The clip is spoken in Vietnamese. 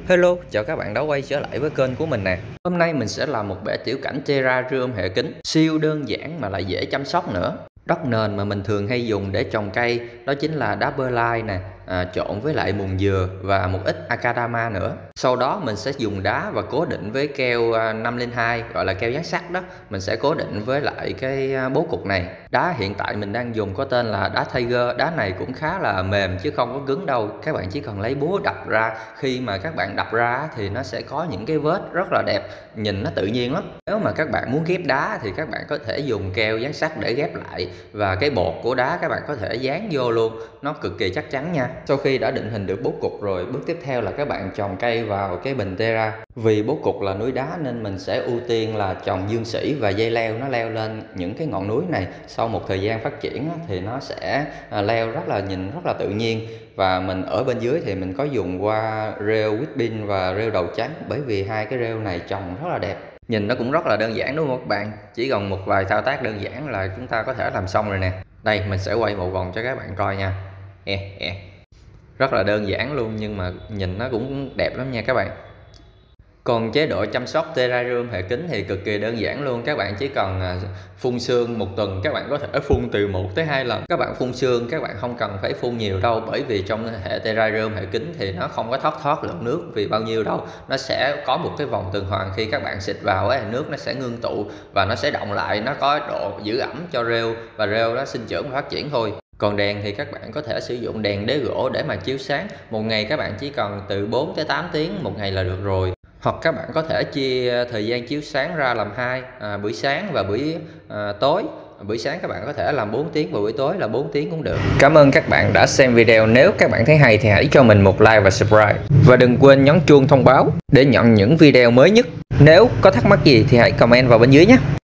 Hello, chào các bạn đã quay trở lại với kênh của mình nè. Hôm nay mình sẽ làm một bể tiểu cảnh terrarium hệ kính siêu đơn giản mà lại dễ chăm sóc nữa. Đất nền mà mình thường hay dùng để trồng cây đó chính là đá perlite nè, trộn với lại mùn dừa và một ít akadama nữa. Sau đó mình sẽ dùng đá và cố định với keo 502 gọi là keo dán sắt đó. Mình sẽ cố định với lại cái bố cục này. Đá hiện tại mình đang dùng có tên là đá Tiger. Đá này cũng khá là mềm chứ không có cứng đâu. Các bạn chỉ cần lấy búa đập ra, khi mà các bạn đập ra thì nó sẽ có những cái vết rất là đẹp, nhìn nó tự nhiên lắm. Nếu mà các bạn muốn ghép đá thì các bạn có thể dùng keo dán sắt để ghép lại, và cái bột của đá các bạn có thể dán vô luôn, nó cực kỳ chắc chắn nha. Sau khi đã định hình được bố cục rồi, bước tiếp theo là các bạn trồng cây vào cái bình Terra. Vì bố cục là núi đá nên mình sẽ ưu tiên là trồng dương sỉ và dây leo, nó leo lên những cái ngọn núi này. Sau một thời gian phát triển thì nó sẽ leo nhìn rất là tự nhiên. Và mình ở bên dưới thì mình có dùng qua rêu whipping và rêu đầu trắng, bởi vì hai cái rêu này trồng rất là đẹp. Nhìn nó cũng rất là đơn giản đúng không các bạn? Chỉ cần một vài thao tác đơn giản là chúng ta có thể làm xong rồi nè. Đây mình sẽ quay một vòng cho các bạn coi nha. Rất là đơn giản luôn nhưng mà nhìn nó cũng đẹp lắm nha các bạn. Còn chế độ chăm sóc terrarium hệ kính thì cực kỳ đơn giản luôn. Các bạn chỉ cần phun sương một tuần, các bạn có thể phun từ 1 tới 2 lần. Các bạn phun sương các bạn không cần phải phun nhiều đâu, bởi vì trong hệ terrarium hệ kính thì nó không có thoát lượng nước vì bao nhiêu đâu. Nó sẽ có một cái vòng tuần hoàn, khi các bạn xịt vào ấy, nước nó sẽ ngưng tụ và nó sẽ động lại, nó có độ giữ ẩm cho rêu và rêu nó sinh trưởng và phát triển thôi. Còn đèn thì các bạn có thể sử dụng đèn đế gỗ để mà chiếu sáng. Một ngày các bạn chỉ cần từ 4 tới 8 tiếng một ngày là được rồi. Hoặc các bạn có thể chia thời gian chiếu sáng ra làm hai, buổi sáng và buổi tối. Buổi sáng các bạn có thể làm 4 tiếng và buổi tối là 4 tiếng cũng được. Cảm ơn các bạn đã xem video. Nếu các bạn thấy hay thì hãy cho mình một like và subscribe. Và đừng quên nhấn chuông thông báo để nhận những video mới nhất. Nếu có thắc mắc gì thì hãy comment vào bên dưới nhé.